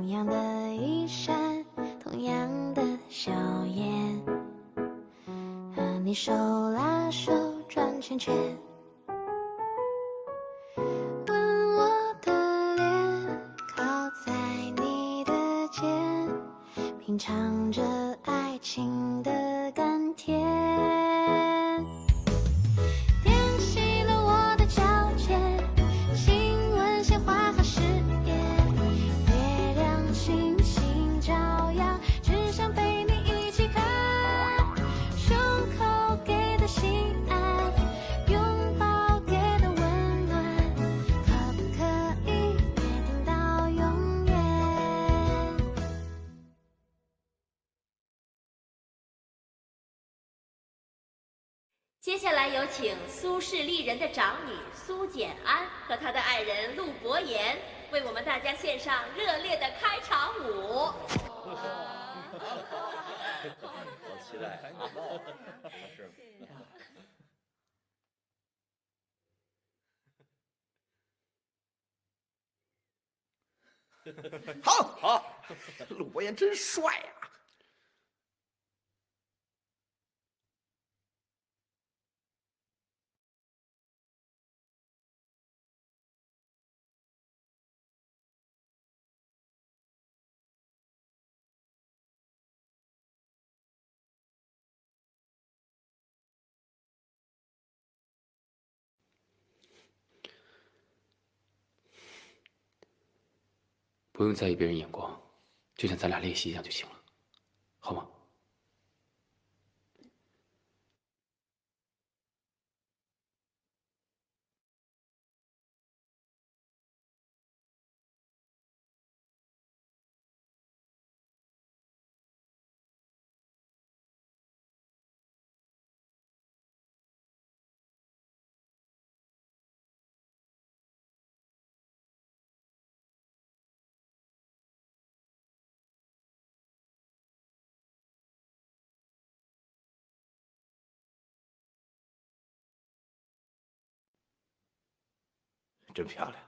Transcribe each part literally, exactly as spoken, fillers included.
同样的衣衫，同样的笑颜，和你手拉手转圈圈，吻我的脸，靠在你的肩，品尝着爱情的甘甜，点熄了我的皎洁，亲吻鲜花和誓言，月亮星星照耀，只想陪你一起看，胸口给的心安，拥抱给的温暖，可不可以约定到永远？ 接下来有请苏氏丽人的长女苏简安和她的爱人陆博言为我们大家献上热烈的开场舞。 好期待，还感冒，是。 好，好，陆博言真帅呀！ 不用在意别人眼光，就像咱俩练习一样就行了，好吗？ 真漂亮。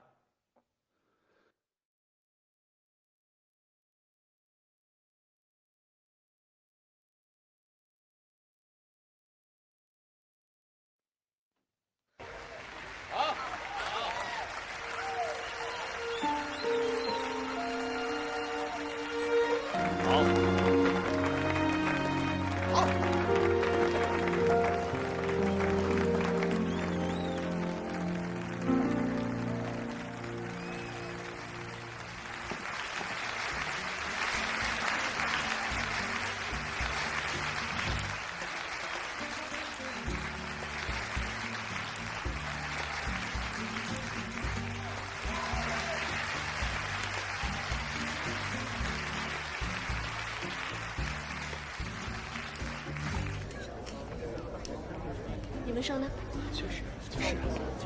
你们说呢？ 就是就是就是。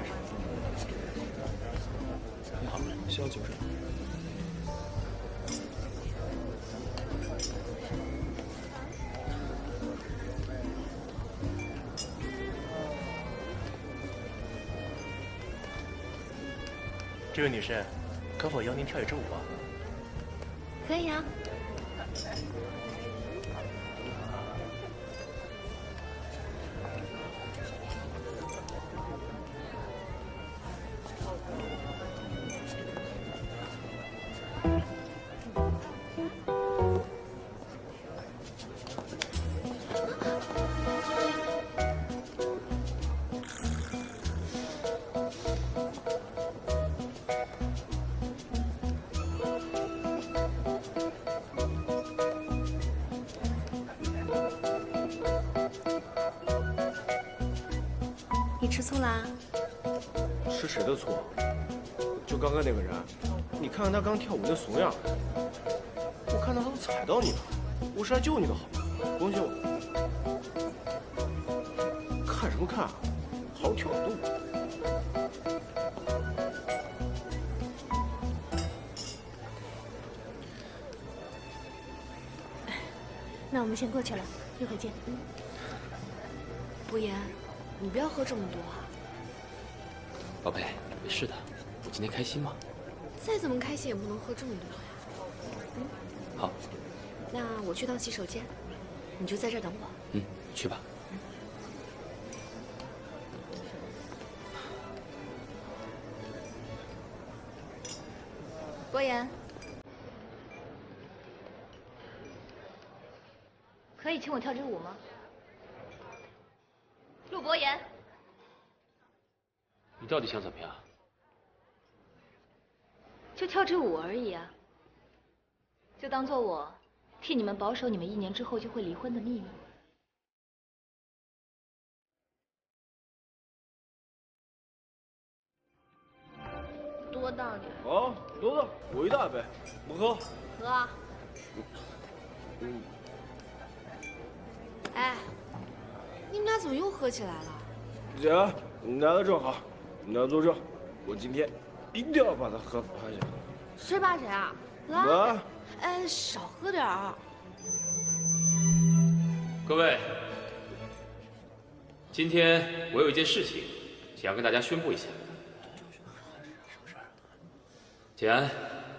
你好，需要酒水。 这位女士，可否邀您跳一支舞啊？ 可以啊。你吃醋啦？ 吃谁的醋？就刚刚那个人，你看看他刚跳舞那怂样，我看到他都踩到你了，我是来救你的好吗？不用救我。看什么看啊？好好跳舞。 那我们先过去了，一会儿见。嗯。 博言，你不要喝这么多啊。 宝贝，没事的，我今天开心嘛。 再怎么开心也不能喝这么多呀。 好。 那我去趟洗手间，你就在这儿等我。 嗯，去吧。 博言， 可以请我跳支舞吗？陆博言， 你到底想怎么样？ 就跳支舞而已啊，就当做我替你们保守你们一年之后就会离婚的秘密。多倒点。 好，多了，我一大杯，不喝。 喝啊。 嗯。 哎，你们俩怎么又喝起来了？ 姐，你来的正好，你俩坐这，我今天一定要把它喝趴下。 谁怕谁啊？来。 来。 哎，少喝点儿。 各位，今天我有一件事情想要跟大家宣布一下。简安，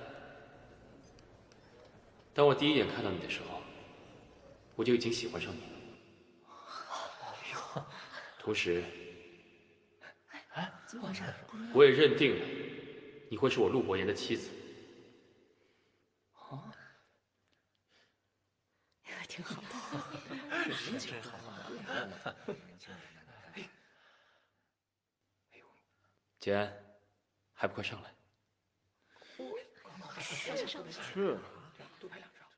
当我第一眼看到你的时候，我就已经喜欢上你了。同时， 哎，怎么回事？ 我也认定了你会是我陆博言的妻子。 哦，挺好的。 人真好。 简安，还不快上来？ 去。 多拍两张。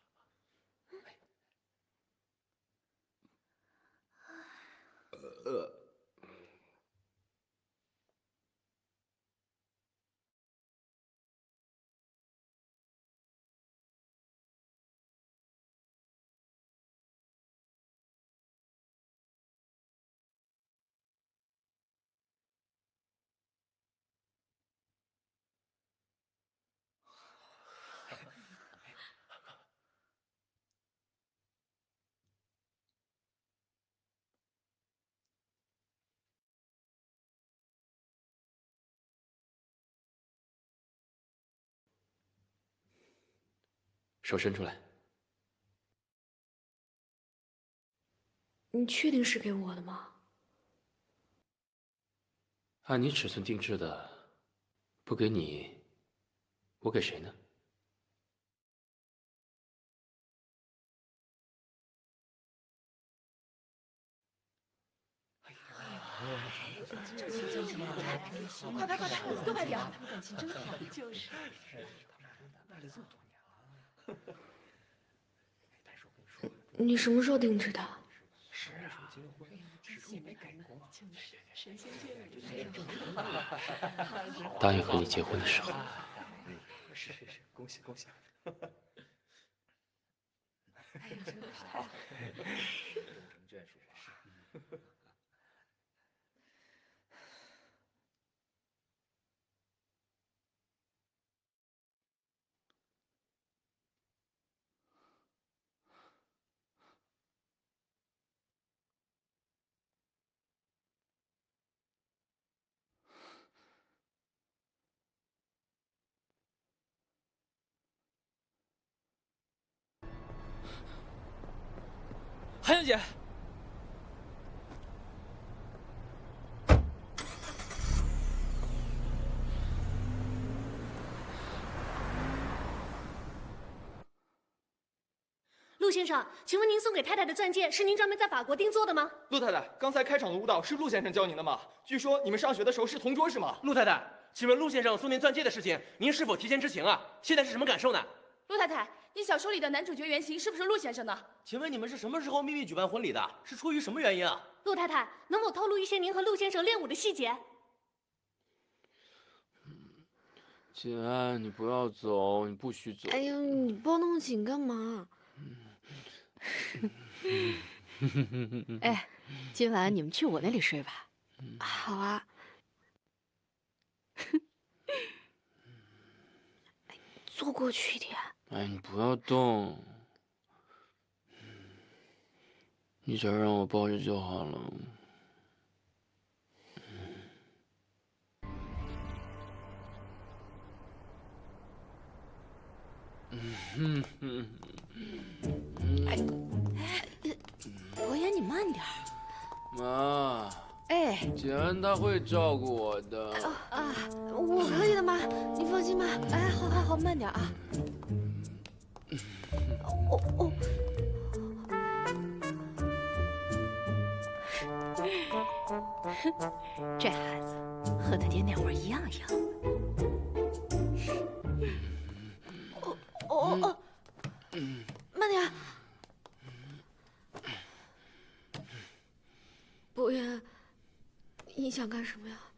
呃。 手伸出来。 你确定是给我的吗？ 按你尺寸定制的，不给你，我给谁呢？ 快拍快拍，多拍点！他们感情真好，就是。 爱了这么多年了。 你什么时候定制的？ 是啊，始终没改过。神仙界答应和你结婚的时候。 是是是，恭喜恭喜。 哎呀，真的是太好了。 成眷属啊。 韩小姐， 陆先生，请问您送给太太的钻戒是您专门在法国定做的吗？ 陆太太，刚才开场的舞蹈是陆先生教您的吗？据说你们上学的时候是同桌是吗？ 陆太太，请问陆先生送您钻戒的事情，您是否提前知情啊？现在是什么感受呢？ 陆太太，你小说里的男主角原型是不是陆先生呢？ 请问你们是什么时候秘密举办婚礼的？是出于什么原因啊？ 陆太太，能否透露一些您和陆先生练舞的细节？ 简安，你不要走，你不许走。 哎呀，你抱那么紧干嘛？ 哎，今晚你们去我那里睡吧。 好啊。坐过去一点。 哎，你不要动，你只要让我抱着就好了。 嗯嗯嗯。 哎，博言，你慢点儿。 妈。 哎， 简安他会照顾我的。 啊，我可以的妈，你放心吧。哎，好好好，慢点啊。哦哦。这孩子和他爹那会儿一样样。哦哦哦，慢点。博言，你想干什么呀？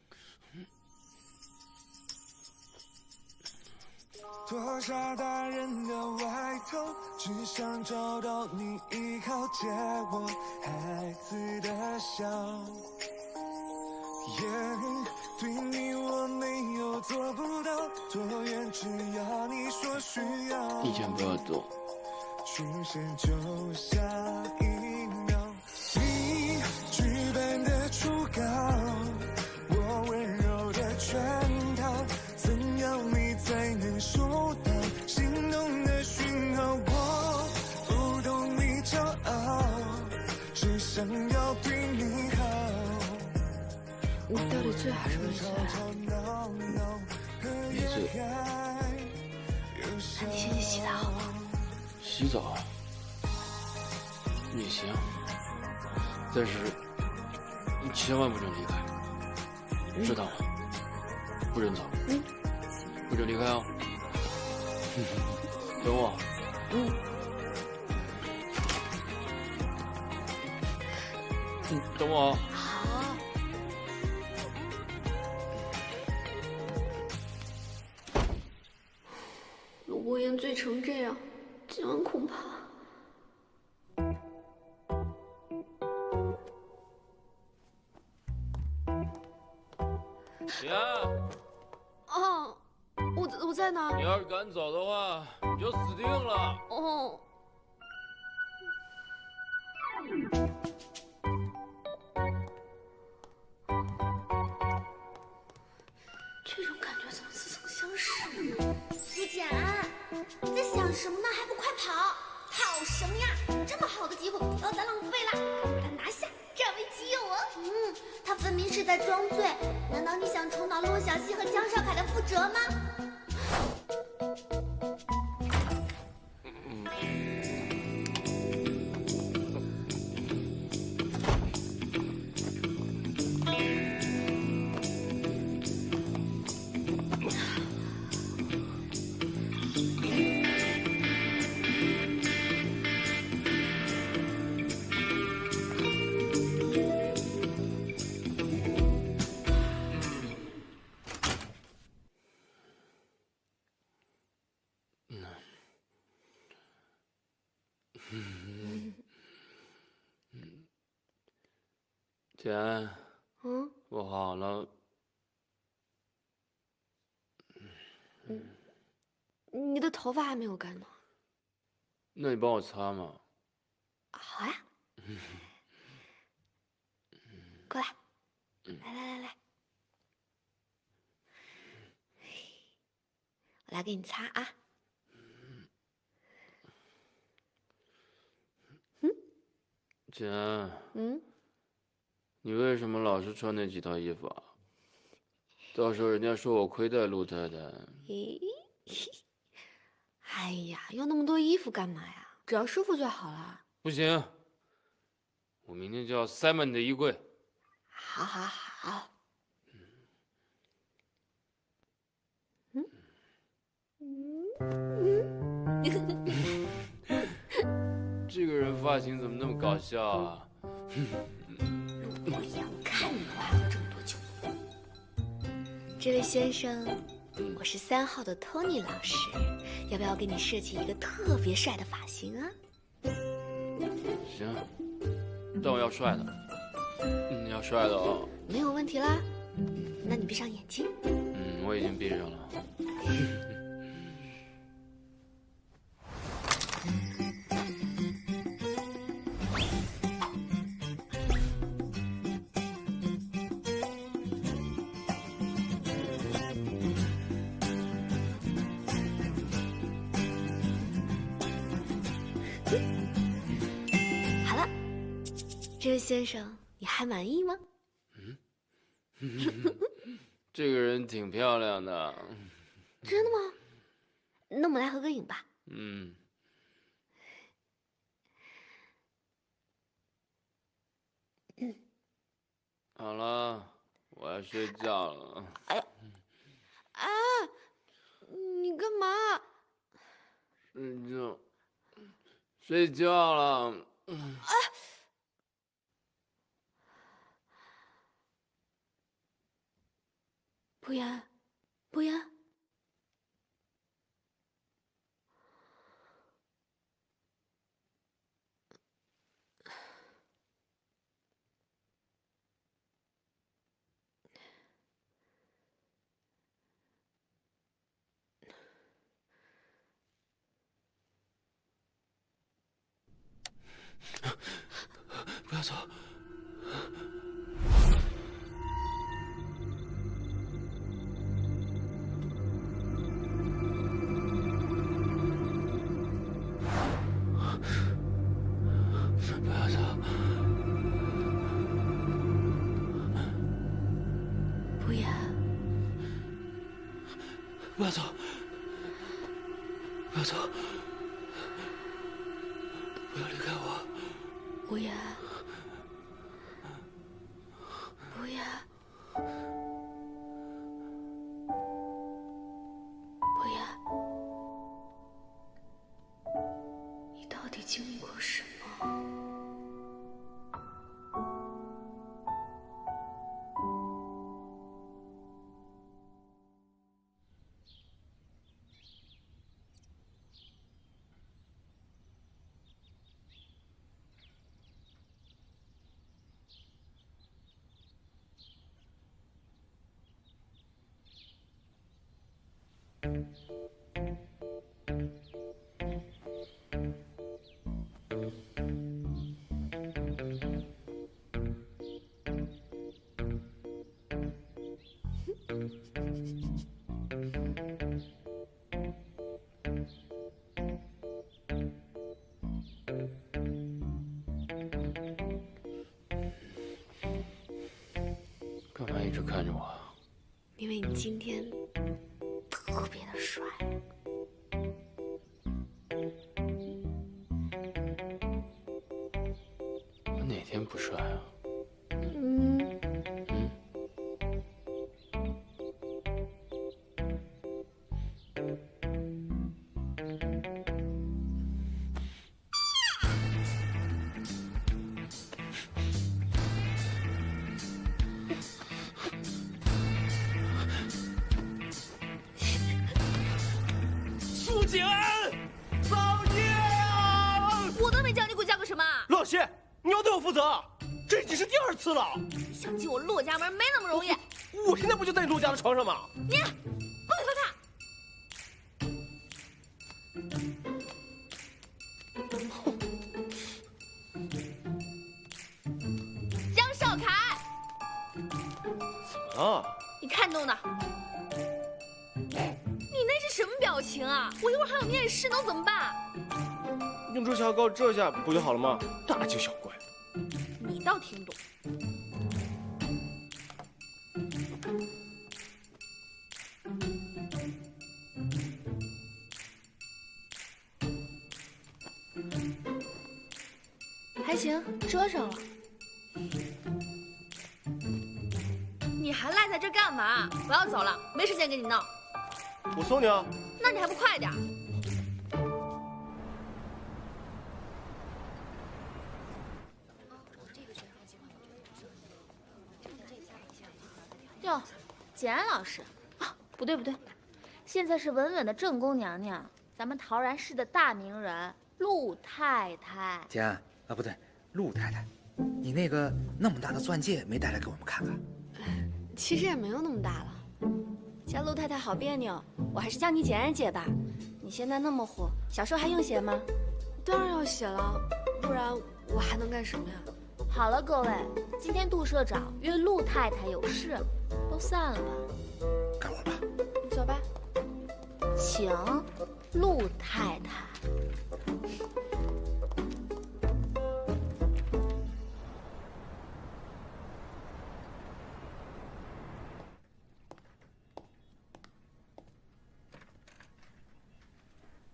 脱下大人的外套，只想找到你依靠，借我孩子的笑。Yeah, 对你我没有做不到，多远只要你说需要。 你先不要动。 出现就下一秒，你剧本的初稿，我温柔的圈套，怎样你才能收到心动的讯号？我不懂你骄傲，只想要对你好。 你到底醉还是没醉啊？ 没醉。 那你先去洗澡好不好？ 洗澡也行，但是你千万不准离开，知道吗？不准走， 嗯， 不准离开哦。等我。 嗯。 嗯，等我。 好。陆博言醉成这样，今晚恐怕…… 简安。 哦，我我在呢。 你要是敢走的话，你就死定了。 哦。这种感觉怎么似曾相识呢？ 苏简安，你在想什么呢？还不快跑！跑绳呀，这么好的机会不要再浪费了，快把它拿下，占为己有啊！嗯，他分明是在装醉，难道你想重蹈陆小西和江少凯的覆辙吗？ 简安， 嗯， 我好了。 嗯，你的头发还没有干呢。 那你帮我擦嘛。 好呀。过来，来来来来，我来给你擦啊。嗯。 简安。 嗯。 你为什么老是穿那几套衣服啊？到时候人家说我亏待陆太太。 咦，哎呀，用那么多衣服干嘛呀？只要舒服就好了。 不行，我明天就要塞满你的衣柜。 好，好，好。嗯，嗯， 这个人发型怎么那么搞笑啊？ 陆博言，我看你能喝这么多酒。这位先生，我是三号的 Tony 老师，要不要给你设计一个特别帅的发型啊？ 行，但我要帅的，你要帅的哦。 没有问题啦，那你闭上眼睛。 嗯，我已经闭上了。 好了，这位先生，你还满意吗？ 嗯，这个人挺漂亮的。 真的吗？那我们来合个影吧。 嗯。 嗯。 好了，我要睡觉了。 哎呀，啊！你干嘛？ 睡觉，睡觉了。 啊！不言，不言。 不要走！不要走！ 不言， 不要走！不要走！不要离开我！ 不言，不言，不言，你到底经历过什么？ 干嘛一直看着我？ 因为你今天特别的帅。 我哪天不帅啊？ 嗯。 嗯。 苏景安，造孽啊！ 我都没叫你给我嫁个什么？ 洛溪，你要对我负责，这已经是第二次了。 想进我骆家门没那么容易。 我现在不就在你陆家的床上吗？ 你不许说他！江少凯， 怎么了？ 你看弄的。你那是什么表情啊？我一会儿还有面试，能怎么办？ 用遮瑕膏遮一下不就好了吗？大惊小怪。 你倒听懂。还行，遮上了。你还赖在这干嘛？我要走了，没时间跟你闹。 我送你啊。 那你还不快点？哟，简安老师啊，不对不对，现在是稳稳的正宫娘娘，咱们陶然市的大名人陆太太。 简安啊，不对，陆太太，你那个那么大的钻戒没带来给我们看看？ 其实也没有那么大了。叫陆太太好别扭，我还是叫你简安姐吧。你现在那么火，小时候还用写吗？当然要写了，不然我还能干什么呀？ 好了，各位，今天杜社长约陆太太有事，都散了吧。 干活吧。 走吧。 请陆太太。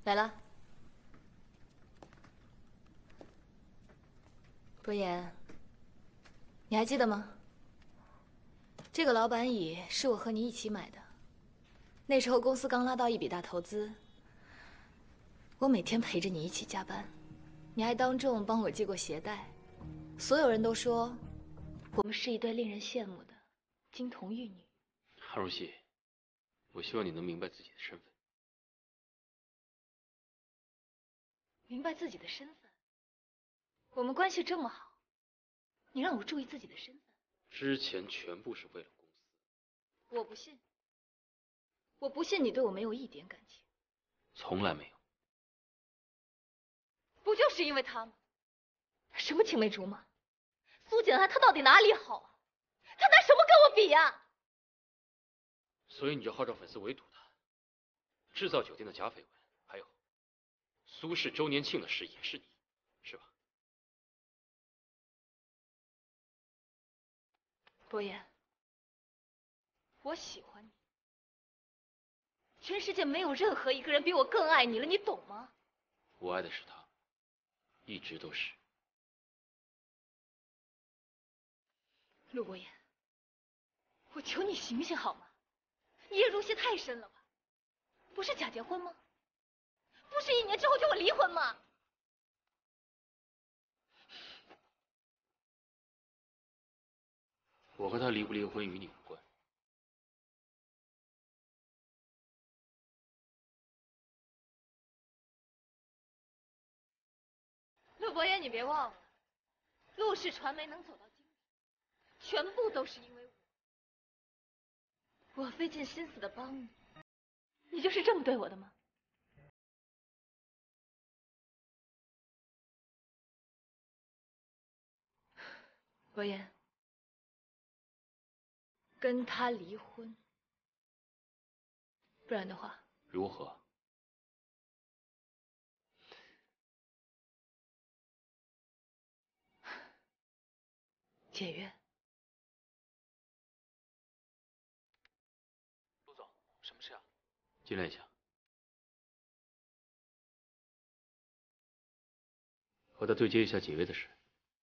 来了。博言，你还记得吗？这个老板椅是我和你一起买的，那时候公司刚拉到一笔大投资，我每天陪着你一起加班，你还当众帮我系过鞋带，所有人都说我们是一对令人羡慕的金童玉女。 韩如熙，我希望你能明白自己的身份。 明白自己的身份？我们关系这么好，你让我注意自己的身份？ 之前全部是为了公司。 我不信，我不信你对我没有一点感情。 从来没有。 不就是因为他吗？什么青梅竹马？苏简安他到底哪里好啊？他拿什么跟我比呀、啊？ 所以你就号召粉丝围堵他，制造酒店的假绯闻，还有苏氏周年庆的事也是你，是吧？ 博言，我喜欢你，全世界没有任何一个人比我更爱你了，你懂吗？ 我爱的是他，一直都是。 陆博言，我求你醒醒好吗？你也入戏太深了吧？不是假结婚吗？不是一年之后就会离婚吗？ 我和他离不离婚与你无关。 陆博言，你别忘了，陆氏传媒能走到今天，全部都是因为我。我费尽心思的帮你，你就是这么对我的吗？博言，跟他离婚，不然的话， 如何？ 解约。 陆总，什么事啊？ 进来一下。和他对接一下解约的事。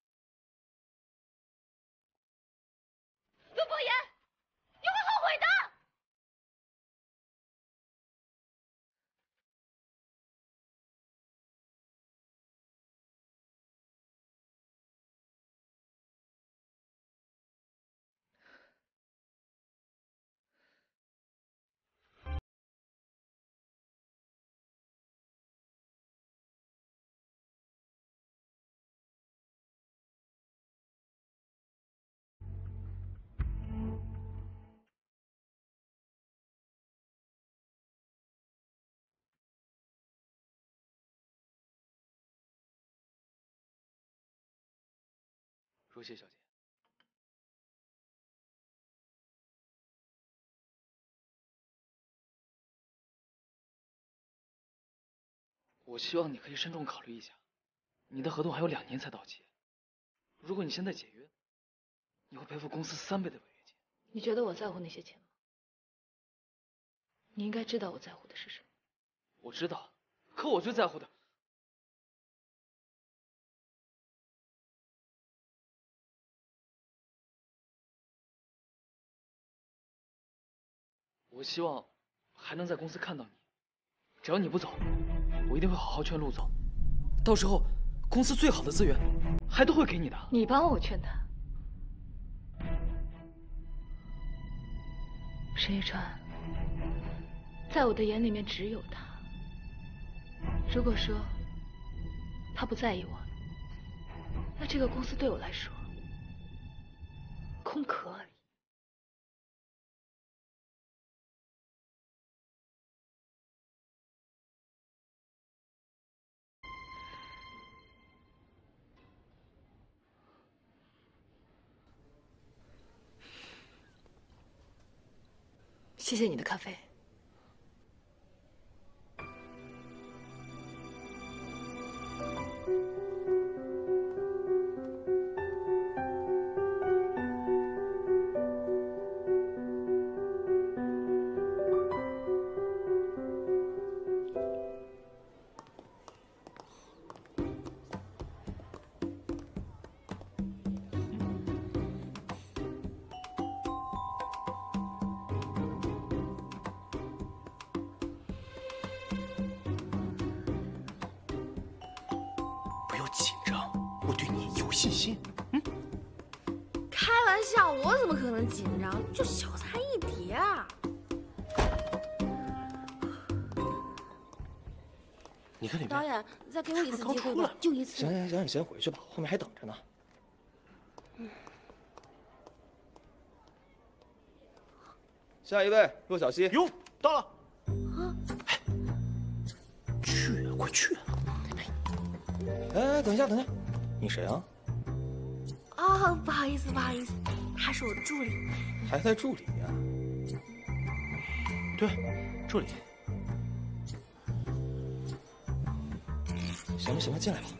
陆博言，你会后悔的。 若曦小姐，我希望你可以慎重考虑一下，你的合同还有两年才到期。如果你现在解约，你会赔付公司三倍的违约金。 你觉得我在乎那些钱吗？你应该知道我在乎的是什么。 我知道，可我最在乎的。我希望还能在公司看到你，只要你不走，我一定会好好劝陆总，到时候公司最好的资源还都会给你的。 你帮我劝他。沈一川，在我的眼里面只有他。如果说他不在意我，那这个公司对我来说空壳而已。谢谢你的咖啡。 紧张，我对你有信心。嗯， 开玩笑，我怎么可能紧张？就小菜一碟啊！ 你看里面。 导演，再给我一次机会吧，就一次。 行行行，你先回去吧，后面还等着呢。 嗯。 下一位，骆小西。 哟，到了。 啊！ 哎，去啊，快去啊！ 哎，等一下，等一下，你谁啊？ 啊，不好意思，不好意思，他是我助理。 还带助理呀？ 对，助理。 行吧，行吧，进来吧。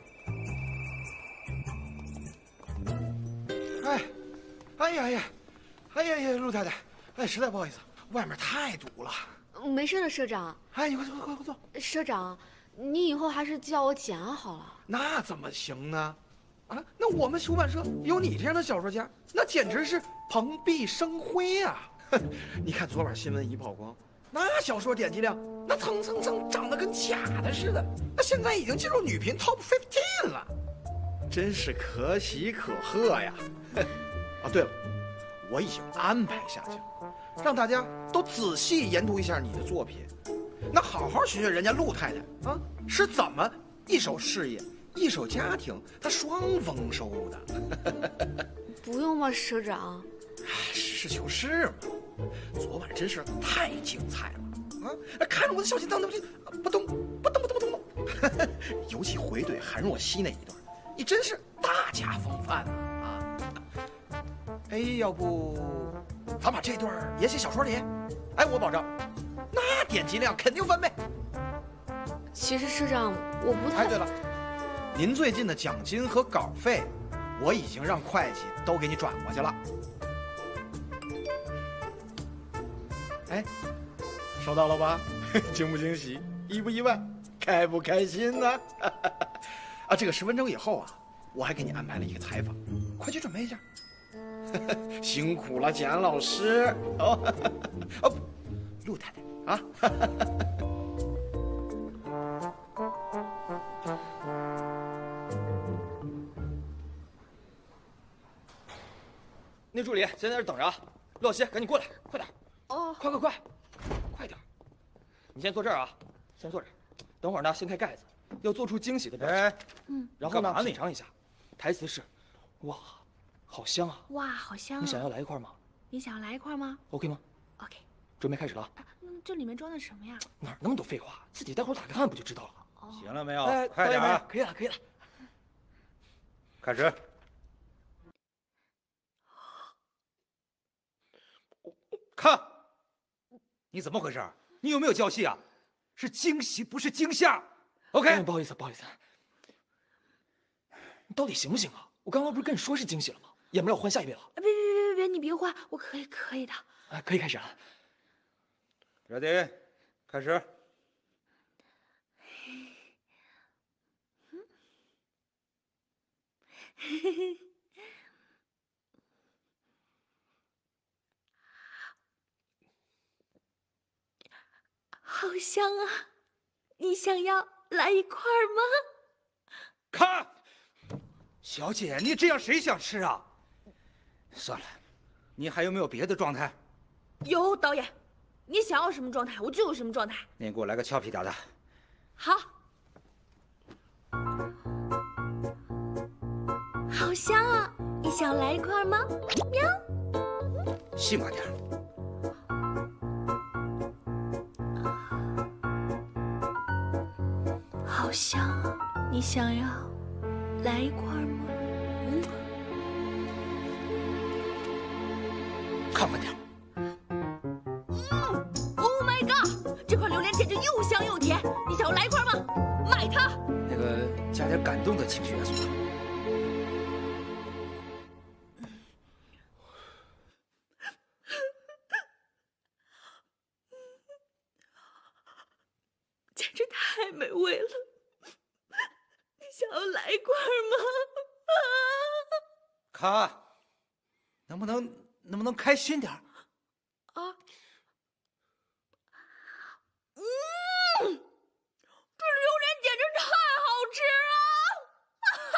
哎，哎呀呀，哎呀呀，陆太太，哎，实在不好意思，外面太堵了。 没事的，社长。 哎，你快坐，快快坐。 社长，你以后还是叫我简安好了。 那怎么行呢？啊，那我们出版社有你这样的小说家，那简直是蓬荜生辉啊！你看昨晚新闻一曝光，那小说点击量那蹭蹭蹭涨得跟假的似的，那现在已经进入女频 top fifteen 了，真是可喜可贺呀！啊，对了，我已经安排下去了，让大家都仔细研读一下你的作品，那好好学学人家陆太太啊是怎么一手事业一手家庭她双丰收的。 不用吧，社长。 实事求是嘛，昨晚真是太精彩了啊！看着我的小心脏都不动不动不动不动不动，尤其回怼韩若曦那一段，你真是大家风范啊！啊，哎，要不咱把这段也写小说里？哎，我保证，那点击量肯定翻倍。 其实社长，我不太…… 哎，对了，您最近的奖金和稿费，我已经让会计都给你转过去了。哎，收到了吧？惊不惊喜？意不意外？开不开心呢？啊，这个十分钟以后啊，我还给你安排了一个采访，快去准备一下。辛苦了，简老师。哦，哦不，陆太太啊。 那助理先在这等着啊，洛西，赶紧过来，快点！ 哦， 快快快，快点！你先坐这儿啊，先坐这儿。等会儿呢，掀开盖子，要做出惊喜的表情。 哎，嗯， 然后呢，品尝一下。台词是：哇，好香啊！ 哇，好香啊！ 你想要来一块吗？ 你想要来一块吗 ？OK 吗 ？OK。 准备开始了。 嗯，这里面装的什么呀？ 哪儿那么多废话？自己待会儿打开看不就知道了？ 哦， 行了没有？ 哎， 快点啊！ 可以了，可以了。 开始。看，你怎么回事？你有没有交戏啊？是惊喜，不是惊吓。OK， 不好意思，不好意思。你到底行不行啊？我刚刚不是跟你说是惊喜了吗？演不了，换下一位了。 别别别别别，你别换，我可以可以的。 哎，可以开始了。 Ready， 开始。 嘿嘿嘿。好香啊！你想要来一块吗？ 看，小姐，你这样谁想吃啊？算了，你还有没有别的状态？ 有，导演，你想要什么状态，我就有什么状态。 你给我来个俏皮点的。 好。好香啊！你想来一块吗？喵。 细码点。 好香啊！你想要来一块吗？嗯。 看慢点。 嗯 ，Oh my god！ 这块榴莲简直又香又甜，你想要来一块吗？买它。 那个加点感动的情绪元素吧。 简直太美味了！你想要来一块吗？ 卡，能不能能不能开心点？ 啊！嗯，这榴莲简直太好吃了！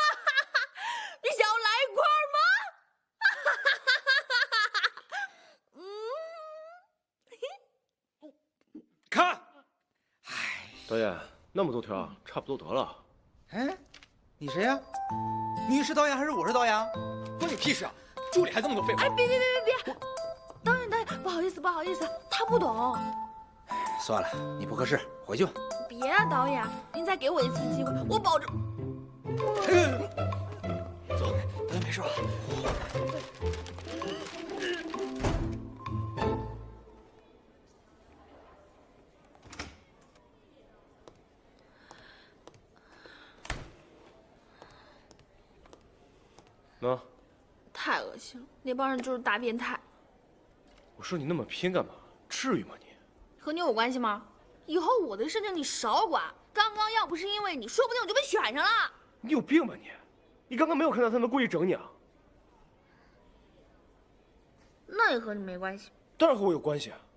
导演，那么多条，差不多得了。 哎，你谁呀？你是导演还是我是导演？ 关你屁事啊！助理还这么多废话。 哎，别别别别别！导演导演，不好意思不好意思，他不懂。 算了，你不合适，回去吧。 别啊，导演，您再给我一次机会，我保证。 走，导演没事吧？ 那， 太恶心了，那帮人就是大变态。 我说你那么拼干嘛？至于吗你？ 和你有关系吗？以后我的事情你少管。刚刚要不是因为你，说不定我就被选上了。 你有病吧你？你刚刚没有看到他们故意整你啊？ 那也和你没关系。 当然和我有关系啊。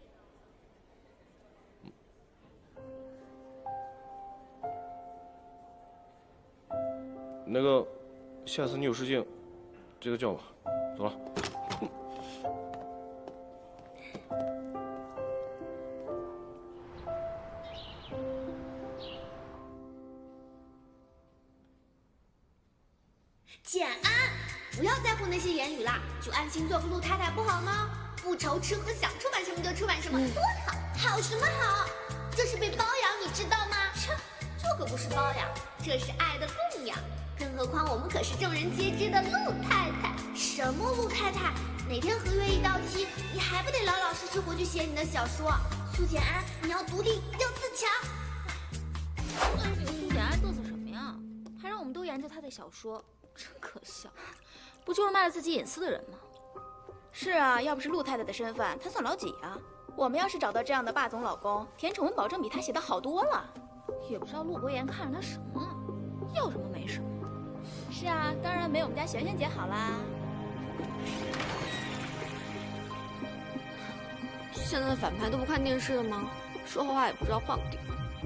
那个，下次你有事情，记得叫我。走了。 简安，不要在乎那些言语啦，就安心做个陆太太不好吗？不愁吃喝，想出版什么就出版什么，嗯、多好！好什么好？这是被包养，你知道吗？切，这可不是包养，这是爱的供养。更何况我们可是众人皆知的陆太太。什么陆太太？哪天合约一到期，你还不得老老实实回去写你的小说？苏简安，你要独立，要自强。 那这个苏简安嘚瑟什么呀？还让我们都研究他的小说。真可笑，不就是卖了自己隐私的人吗？ 是啊，要不是陆太太的身份，她算老几啊？我们要是找到这样的霸总老公，甜宠文保证比他写的好多了。 也不知道陆博言看上他什么，要什么没什么。 是啊，当然没我们家璇璇姐好啦。 现在的反派都不看电视了吗？说话也不知道换个地方。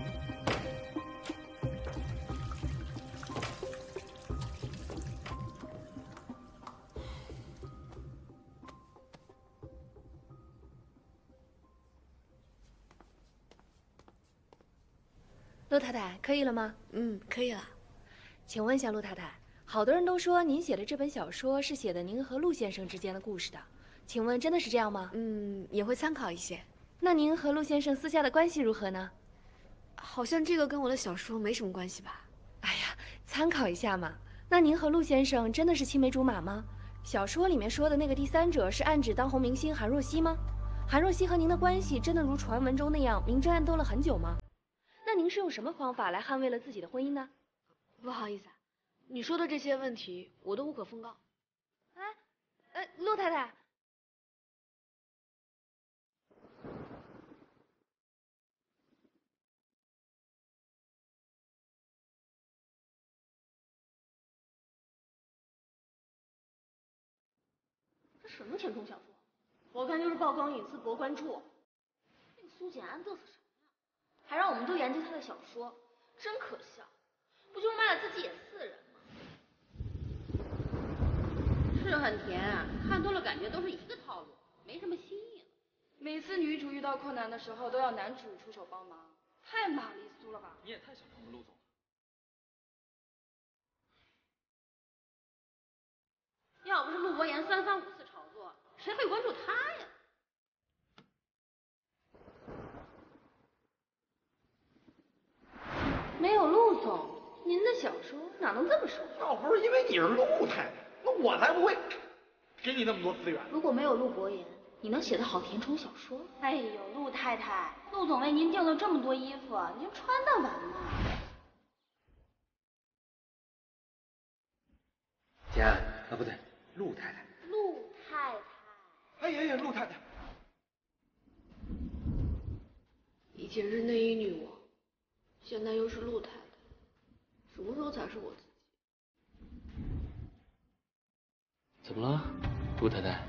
陆太太，可以了吗？ 嗯，可以了。 请问一下，陆太太，好多人都说您写的这本小说是写的您和陆先生之间的故事的，请问真的是这样吗？ 嗯，也会参考一些。 那您和陆先生私下的关系如何呢？ 好像这个跟我的小说没什么关系吧？ 哎呀，参考一下嘛。那您和陆先生真的是青梅竹马吗？小说里面说的那个第三者是暗指当红明星韩若曦吗？韩若曦和您的关系真的如传闻中那样明争暗斗了很久吗？那您是用什么方法来捍卫了自己的婚姻呢？ 不好意思啊，你说的这些问题我都无可奉告。 哎，呃，陆太太， 这什么甜宠小说？我看就是曝光隐私博关注。那个苏简安嘚瑟什么？还让我们都研究他的小说，真可笑！不就是卖了自己隐私的人吗？ 是很甜啊，看多了感觉都是一个套路，没什么新意了。 每次女主遇到困难的时候，都要男主出手帮忙，太玛丽苏了吧？ 你也太小看我们陆总了。 要不是陆博言三番五次炒作，谁会关注他呀？没有陆总，您的小说哪能这么受？ 要不是因为你是陆太太，那我才不会给你那么多资源。 如果没有陆博言，你能写得好甜宠小说？ 哎呦，陆太太，陆总为您订了这么多衣服，您穿得完吗？ 简安啊，不对，陆太太。 陆太太。 哎呀呀，陆太太。 以前是内衣女王。现在又是陆太太，什么时候才是我自己？ 怎么了，陆太太？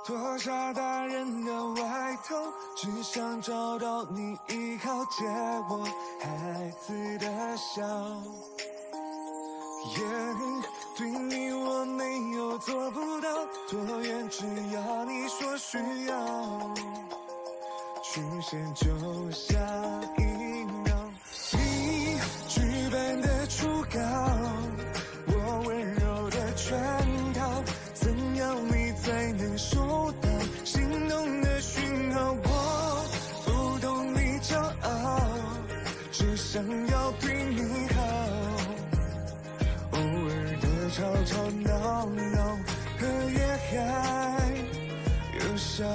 脱下大人的外套，只想找到你依靠，借我孩子的笑。Yeah, 对你我没有做不到多远，只要你说需要，出现就下一秒。你举办的初稿，我温柔的圈套，怎样你才能收到心动的讯号？我不懂你骄傲，只想要对你好，偶尔的吵吵闹闹，和也还有笑。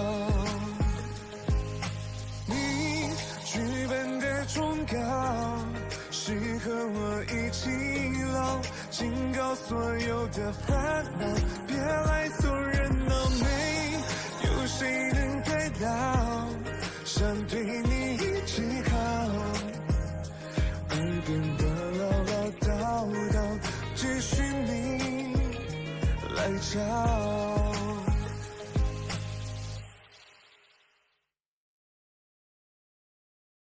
你剧本的忠告，适合我一起唠，警告所有的烦恼，别来凑热闹，没有谁能代劳，想对你一直好，耳边的唠唠叨叨，只需你来找。